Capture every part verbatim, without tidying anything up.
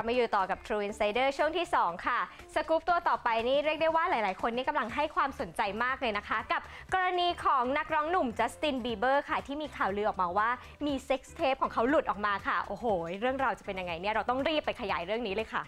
บมาอยู่ต่อกับ True Insider ช่วงที่สองค่ะสกู๊ปตัวต่อไปนี่เรียกได้ว่าหลายๆคนนี่กำลังให้ความสนใจมากเลยนะคะกับกรณีของนักร้องหนุ่มจัสตินบีเบอร์ค่ะที่มีข่าวลือออกมาว่ามีเซ็กซ์เทปของเขาหลุดออกมาค่ะโอ้โหเรื่องราวจะเป็นยังไงเนี่ยเราต้องรีบไปขยายเรื่องนี้เลยค่ะ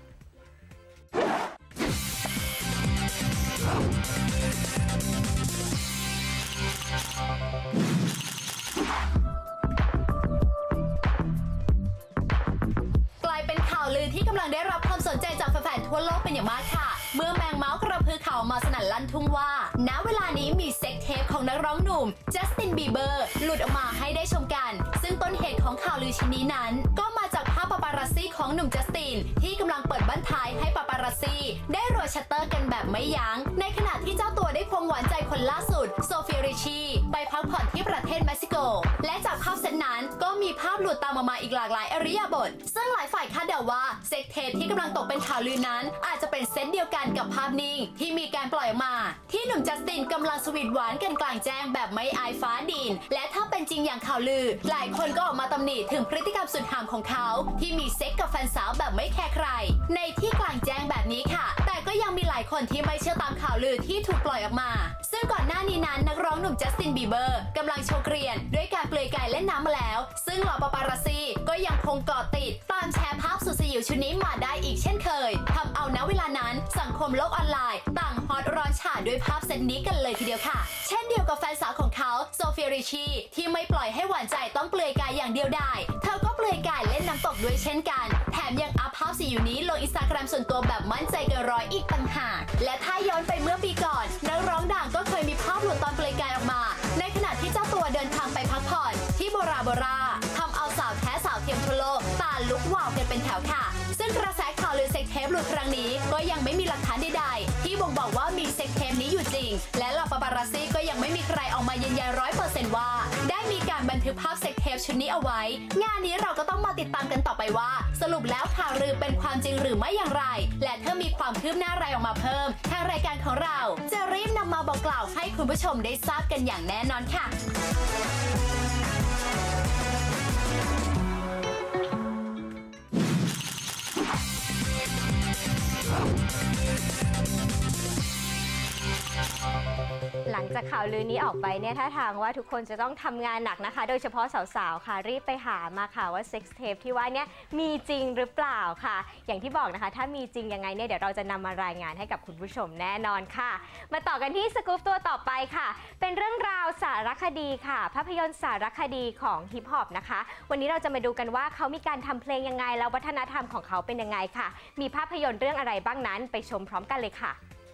ที่กำลังได้รับความสนใจจากแฟนๆทั่วโลกเป็นอย่างมากค่ะเมื่อแมงเมาส์กระพือข่าวมาสนั่นลั่นทุ่งว่าณเวลานี้มีเซ็กเทปของนักร้องหนุ่มจัสตินบีเบอร์หลุดออกมาให้ได้ชมกันซึ่งต้นเหตุของข่าวลือชิ้นนี้นั้นก็มาจากภาพปาปารัสซี่ของหนุ่มจัสตินที่กำลังเปิดบั้นท้ายให้ปาปารัสซี่ได้รัวชัตเตอร์กันแบบไม่ยั้งในขณะที่เจ้าตัวได้ควงหวานใจคนล่าสุดโซเฟียริชีไปพักผ่อนที่ประเทศเม็กซิโกและจากภาพเซตนั้นก็มีภาพหลุดตามออกมาอีกหลากหลายอริยบทซึ่งหลายฝ่ายคาดเดาว่าเซ็กเทปที่กำลังตกเป็นข่าวลือนั้นอาจจะเป็นเซตเดียวกันกับภาพนิ่งที่มีการปล่อยออกมาที่หนุ่มจัสตินกำลังสวีทหวานกันกลางแจ้งแบบไม่อายฟ้าดินและถ้าเป็นจริงอย่างข่าวลือหลายคนก็ออกมาตำหนิถึงพฤติกรรมสุดห่ามของเขาที่มีเซ็กกับแฟนสาวแบบไม่แคร์ใครในที่กลางแจ้งแบบนี้ค่ะแต่ก็ยังมีหลายคนที่ไม่เชื่อตามข่าวลือที่ถูกปล่อยออกมาซึ่งก่อนหน้านี้นั้นนักร้องหนุ่มจัสตินบีเบอร์กำลังโชว์เกรียนด้วยการเปลือยกายเล่นน้ำมาแล้วซึ่งเหล่าปาปารัสซี่ก็ยังคงเกาะติดตามแชร์ภาพสุดสยิวชุดนี้มาได้อีกเช่นเคยทำเอาณเวลานั้นสังคมโลกออนไลน์ต่างฮอตร้อนฉาด้วยภาพเซตนี้กันเลยทีเดียวค่ะเช่นเดียวกับแฟนสาวของเขาโซเฟียริชีที่ไม่ปล่อยให้หวานใจต้องเปลือยกายอย่างเดียวได้เธอก็เปลือยกายเล่นน้ำตกด้วยเช่นกันแถมยังอัพภาพสยิวนี้ลงอินสตาแกรมส่วนตัวแบบมั่นใจเกินร้อยอีกต่างหากและถ้าย้อนไปเมื่อปีก่อนนักร้องดังก็เคยมีภาพหลุดตอนเปลือยกายออกมาในขณะที่เจ้าตัวเดินทางไปพักผ่อนที่โบราโบราทำเอาสาวแท้สาวเทียมทั่วโลกตาลุกวาวกันเป็นแถวค่ะซึ่งกระแสข่าวลือเซ็กเทปหลุดครั้งนี้ก็ยังไม่มีหลักฐานใดๆที่บ่งบอกว่ามีเซ็กเทปนี้อยู่จริงและเหล่าปาปารัสซี่ก็ยังไม่มีใครออกมายืนยันร้อยเปอร์เซนต์ว่าได้มีการบันทึกภาพเซ็กเทปชุดนี้เอาไว้งานนี้เราก็ต้องมาติดตามกันต่อไปว่าสรุปแล้วข่าวลือเป็นความจริงหรือไม่อย่างไรและถ้ามีความคืบหน้าอะไรออกมาเพิ่มทางรายการของเราจะรีบนำมาบอกกล่าวให้คุณผู้ชมได้ทราบกันอย่างแน่นอนค่ะหลังจากข่าวลือนี้ออกไปเนี่ยท่าทางว่าทุกคนจะต้องทำงานหนักนะคะโดยเฉพาะสาวๆค่ะรีบไปหามาค่ะว่าเซ็กซ์เทปที่ว่าเนี่ยมีจริงหรือเปล่าค่ะอย่างที่บอกนะคะถ้ามีจริงยังไงเนี่ยเดี๋ยวเราจะนำมารายงานให้กับคุณผู้ชมแน่นอนค่ะมาต่อกันที่สกู๊ปตัวต่อไปค่ะเป็นเรื่องราวสารคดีค่ะภาพยนตร์สารคดีของฮิปฮอปนะคะวันนี้เราจะมาดูกันว่าเขามีการทำเพลงยังไงแล้ววัฒนธรรมของเขาเป็นยังไงค่ะมีภาพยนตร์เรื่องอะไรบ้างนั้นไปชมพร้อมกันเลยค่ะ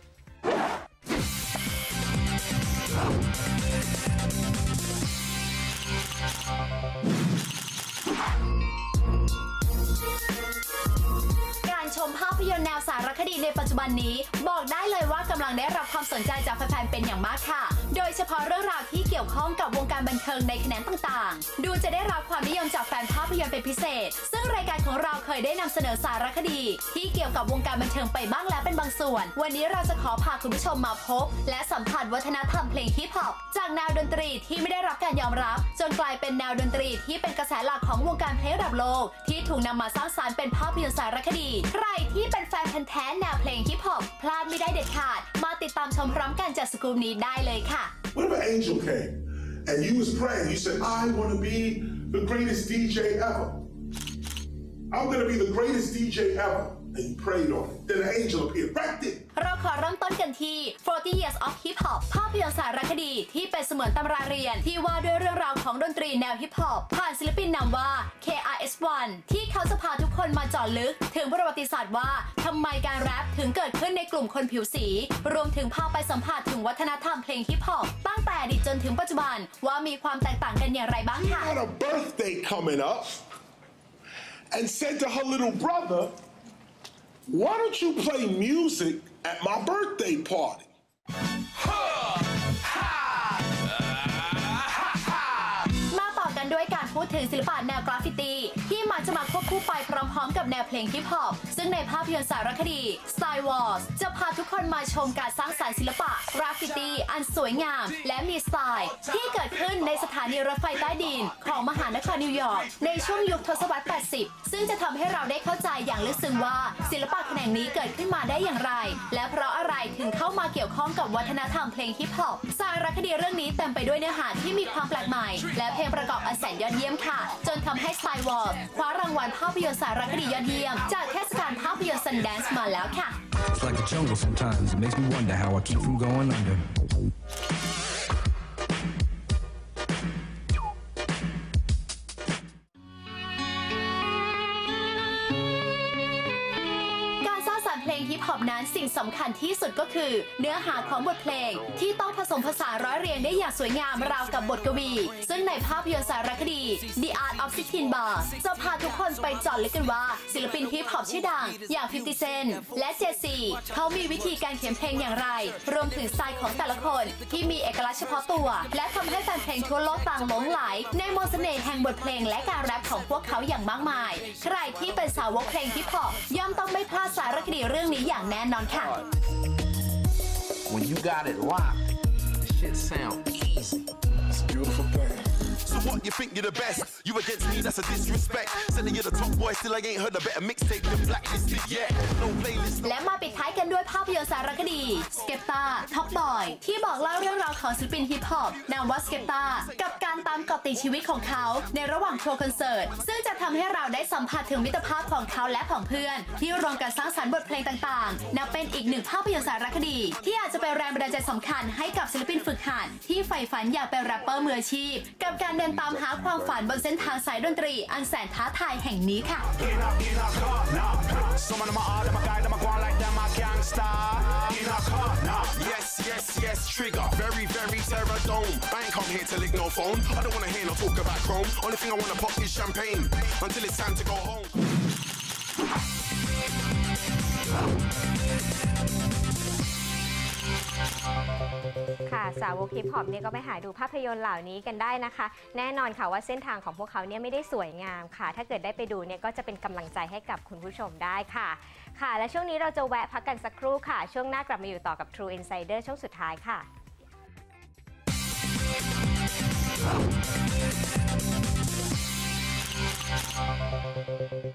ชมภาพยนตร์แนวสารคดีในปัจจุบันนี้บอกได้เลยว่ากำลังได้รับความสนใจจากแฟนๆเป็นอย่างมากค่ะโดยเฉพาะเรื่องราวที่เกี่ยวข้องกับวงการบันเทิงในแขนงต่างๆดูจะได้รับความนิยมจากแฟนภาพยนตร์เป็นพิเศษซึ่งรายการของเราเคยได้นำเสนอสารคดีที่เกี่ยวกับวงการบันเทิงไปบ้างแล้วเป็นบางส่วนวันนี้เราจะขอพาคุณผู้ชมมาพบและสัมผัสวัฒนธรรมเพลงฮิปฮอปจากแนวดนตรีที่ไม่ได้รับการยอมรับจนกลายเป็นแนวดนตรีที่เป็นกระแสหลักของวงการเพลงระดับโลกที่ถูกนำมาสร้างสรรค์เป็นภาพยนตร์สารคดีใครที่เป็นแฟนพันธุ์แท้แนวเพลงฮิปฮอปพลาดไม่ได้เด็ดขาดมาติดตามชมพร้อมกันจากสกู๊ปนี้ได้เลยค่ะ What if an angel came and you was praying you said I want to be the greatest ดี เจ ever I'm gonna be the greatest ดี เจ ever and you prayed on it then an angel appeared right there เราขอเริ่มต้นกันที่ forty years of hip hop ภาพยนตร์สารคดีที่เป็นเสมือนตำราเรียนที่ว่าด้วยเรื่องราวของดนตรีแนวฮิปฮอปผ่านศิลปินนามว่า เค อาร์ เอส วัน ที่เขาจะพาทุกคนมาเจาะลึกถึงประวัติศาสตร์ว่าทำไมการแรปถึงเกิดขึ้นในกลุ่มคนผิวสีรวมถึงพาไปสัมผัสถึงวัฒนธรรมเพลงฮิปฮอปตั้งแต่อดีตจนถึงปัจจุบันว่ามีความแตกต่างกันอย่างไรบ้างค่ะ She had a birthday coming up and said to her little brother Why don't you play music at my birthday party? มาต่อกันด้วยการพูดถึงศิลปะแนวกราฟฟิตี้ที่มักจะมาควบคู่ไปพร้อมๆกับแนวเพลงฮิปฮอปซึ่งในภาพยนตร์สารคดี Star Wars จะพาทุกคนมาชมการสร้างสรรค์ศิลปะกราฟฟิตี้อันสวยงามและมีสไตล์ที่เกิดขึ้นในสถานีรถไฟใต้ดินของมหานครนิวยอร์กในช่วงยุคทศวรรษ แปดสิบ ซึ่งจะทำให้เราได้เข้าใจอย่างลึกซึ้งว่าศิลปะแขนงนี้เกิดขึ้นมาได้อย่างไรและเพราะอะไรถึงเข้ามาเกี่ยวข้องกับวัฒนธรรมเพลงฮิปฮอปสารคดีเรื่องนี้เต็มไปด้วยเนื้อหาที่มีความแปลกใหม่และเพลงประกอบอันแสนยอดเยี่ยมค่ะจนทำให้ Star Wars คว้ารางวัลภาพยนตร์สารคดียอดเยี่ยมจากเทศกาลภาพยนตร์ Sundance มาแล้วค่ะ It's like the jungle sometimes. It makes me wonder how I keep from going under. เพลงฮิปฮอปนั้นสิ่งสำคัญที่สุดก็คือเนื้อหาของบทเพลงที่ต้องผสมผสานร้อยเรียงได้อย่างสวยงามราวกับบทกวีซึ่งในภาพยนตร์สารคดี The Art of sixteen Bars จะพาทุกคนไปเจาะลึกกันว่าศิลปินฮิปฮอปชื่อดังอย่าง ฟิฟตี้ Cent และ เจ ซี เขามีวิธีการเขียนเพลงอย่างไรรวมถึงสไตล์ของแต่ละคนที่มีเอกลักษณ์เฉพาะตัวและทำให้แฟนเพลงทั่วโลกต่างหลงไหลในมนต์เสน่ห์แห่งบทเพลงและการแรปของพวกเขาอย่างมากมายใครที่เป็นสาวกเพลงฮิปฮอปย่อมต้องไม่พลาดสารคดีเรื่องนี้อย่างแน่นอนค่ะ When you got it locked, the shit sound easy. It's a beautiful thing. So what, you think you're the best? You against me, that's a disrespect. Said that you're the top boy, still I ain't heard a better mixtape than Blacklisted yet. No playlist. และมาปิดท้ายกันด้วยภาพยนตร์สารคดี Skepta Top Boy ที่บอกเล่าเรื่องราวของศิลปินฮิปฮอปนามว่า Skepta กับการตามเกาะติดชีวิตของเขาในระหว่างทัวร์คอนเสิร์ตซึ่งจะทำให้เราได้สัมผัสถึงมิตรภาพของเขาและของเพื่อนที่รวมกันสร้างสรรค์บทเพลงต่างๆนับเป็นอีกหนึ่งภาพยนตร์สารคดีที่อาจจะเป็นแรงบันดาลใจสำคัญให้กับศิลปินฝึกหัดที่ใฝ่ฝันอยากเป็นแรปเปอร์มืออาชีพกับการเดินตามหาความฝันบนเส้นทางสายดนตรีอันแสนท้าทายแห่งนี้ค่ะ Some of them are hard, them a guy, them a go on like them a gangster. In a car, nah. Yes, yes, yes, trigger. Very, very terror dome. I ain't come here to lick no phone. I don't wanna hear no talk about chrome. Only thing I wanna pop is champagne until it's time to go home. ค่ะสาวกฮิปฮอปเนี่ยก็ไปหาดูภาพยนตร์เหล่านี้กันได้นะคะแน่นอนค่ะว่าเส้นทางของพวกเขาเนี่ยไม่ได้สวยงามค่ะถ้าเกิดได้ไปดูเนี่ยก็จะเป็นกำลังใจให้กับคุณผู้ชมได้ค่ะค่ะและช่วงนี้เราจะแวะพักกันสักครู่ค่ะช่วงหน้ากลับมาอยู่ต่อกับ True Insider ช่วงสุดท้ายค่ะ